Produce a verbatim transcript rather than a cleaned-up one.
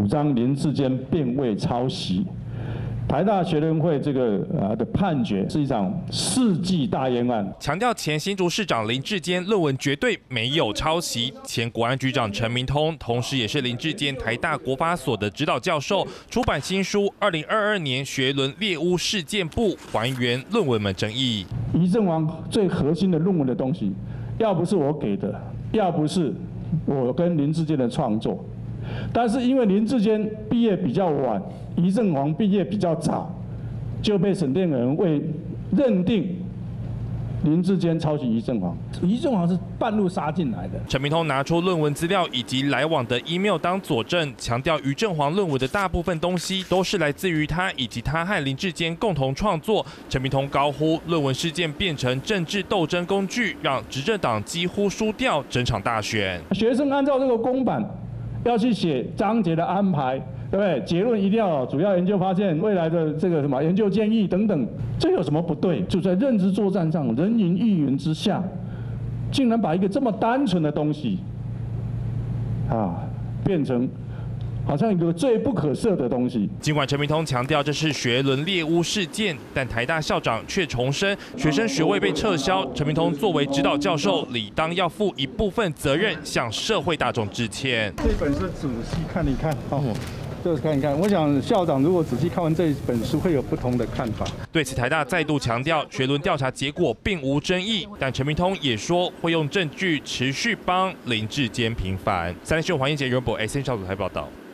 主张林志坚并未抄袭。台大学联会这个啊的判决是一场世纪大冤案， 强调前新竹市长林志坚论文绝对没有抄袭。前国安局长陈明通，同时也是林志坚台大国法所的指导教授，出版新书《二零二二年学伦猎巫事件簿》，还原论文们争议。 疑阵亡最核心的论文的东西，要不是我给的，要不是我跟林志坚的创作。但是因为林志坚毕业比较晚，疑阵亡毕业比较早，就被审定人为认定林志坚抄袭疑阵亡。疑阵亡是半路杀进来的。 陈明通拿出论文资料以及来往的 email 当佐证，强调于正煌论文的大部分东西都是来自于他以及他和林志坚共同创作。陈明通高呼论文事件变成政治斗争工具，让执政党几乎输掉整场大选。 学生按照这个公版要去写章节的安排，对不对？结论一定要有主要研究发现、未来的这个什么研究建议等等，这有什么不对？就在认知作战上，人云亦云之下，竟然把一个这么单纯的东西，啊，变成好像一个罪不可赦的东西。 尽管陈明通强调这是学伦猎巫事件，但台大校长却重申，学生学位被撤销，陈明通作为指导教授，理当要负一部分责任，向社会大众致歉。 这本是仔细看一看，哦。就是看一看，我想校长如果仔细看完这本书，会有不同的看法。 对此，台大再度强调，学伦调查结果并无争议，但陈明通也说会用证据持续帮林志坚平反。三立新闻黄燕杰、袁博 S N 小组台报道。